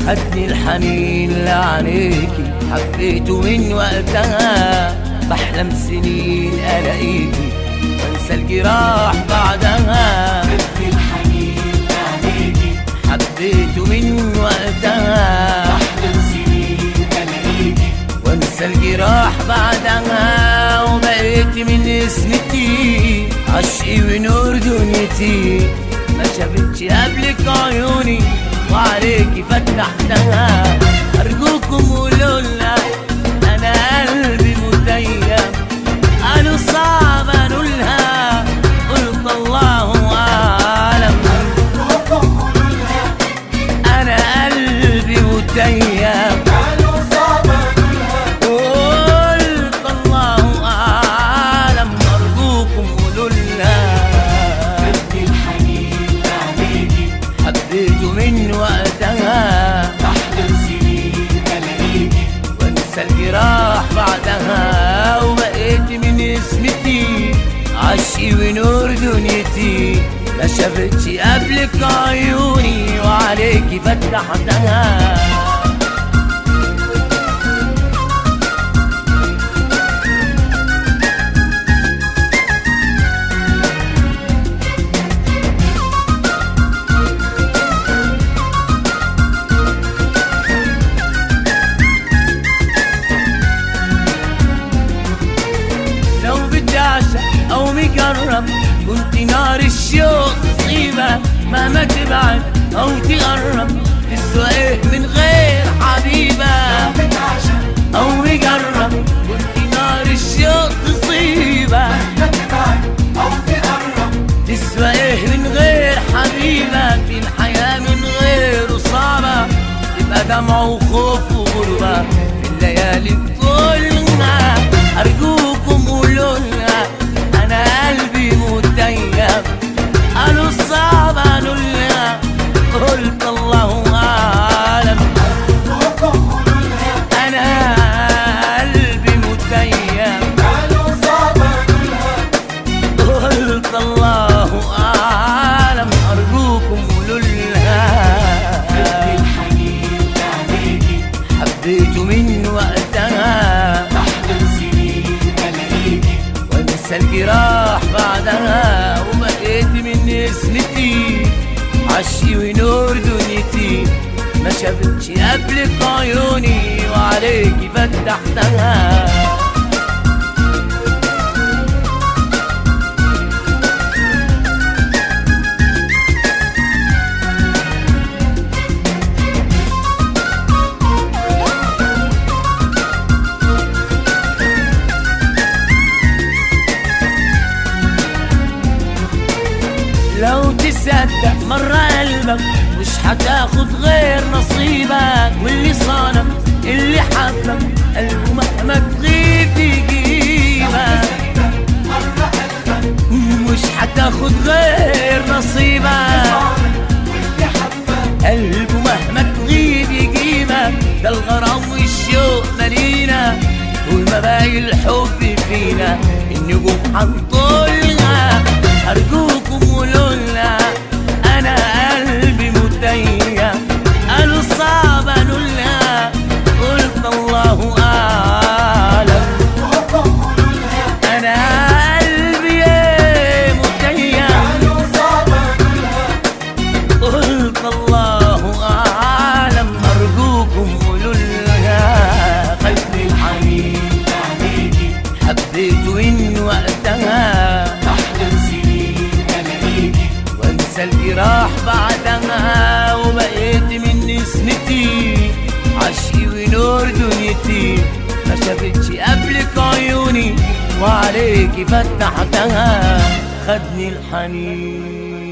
خدني الحنين لعينيكي، حبيته من وقتها، بحلم سنين الاقيكي وانسى الجراح بعدها. خدني الحنين لعينيكي، حبيته من وقتها، بحلم سنين الاقيكي وانسى الجراح بعدها. وبقيت من اسمتي عشقي ونور دنيتي، ما شافتش قبلك عيوني وعليكي فتحتها. ارجوكم قولولها انا قلبي متيم، قالوا صعب انولها، قلت الله اعلم. ارجوكم قولولها انا قلبي متيم، قالوا صعب انولها، قلت الله اعلم. ارجوكم قولولها خدني الحنين لعينيكي، حبيته من وقتها، بحلم سنين الاقيكي وانسى الجراح بعدها. وبقيت من اسمتي عشقي ونور دنيتي، ما شافتش قبلك عيوني وعليكي فتحتها. لو بدي اعشق او مجرب، كنت نار الشوق تصيبك، مهما تبعد او تقرب، تسوى ايه من غير حبيبك. بتعشق او مجرب كنت نار الشوق تصيبك، تبعد او تقرب، تسوى ايه من غير حبيبك. في الحياة من غيره صعبة، تبقى دمع وخوف وغربة في الليالي الظلمة. أرجوكم قولولها أنا قلبي متيم، قالوا صعب أنولها، قلت الله أعلم. ارجوكم قولولها أنا قلبي متيم، قالوا صعب انولها، قلت الله أعلم. أرجوكم قولولها خدني الحنين لعينيكي، حبيته من وقتها، بحلم سنين الاقيكي وانسى الجراح بعدها. وبقيت من اسمتي عشقي ونور دنيتي، ما شافتش قبلك عيوني وعليكي فتحتها. لو تصدق مرة قلبك مش هتاخد غير نصيبك، واللي صانك اللي حبك قلبه مهما تغيب يجيبك. مرة قلبك مش هتاخد غير نصيبك، واللي حبك قلبه مهما تغيب يجيبك. ده الغرام والشوق مالينا، طول ما باقي الحب فينا النجوم هنطولها. أرجوكم قولولها أنا قلبي متيم، قالوا صعب أنولها، قلت الله أعلم. ارجوكم قولولها أنا قلبي متيم، قالوا صعب انولها، قلت الله أعلم. أرجوكم قولولها خدني الحنين لعينيكي، حبيته من وقتها، بحلم سنين الاقيكي وانسى الجراح بعدها. وبقيت من اسمتي عشقي ونور دنيتي، ما شافتش قبلك عيوني وعليكي فتحتها. خدني الحنين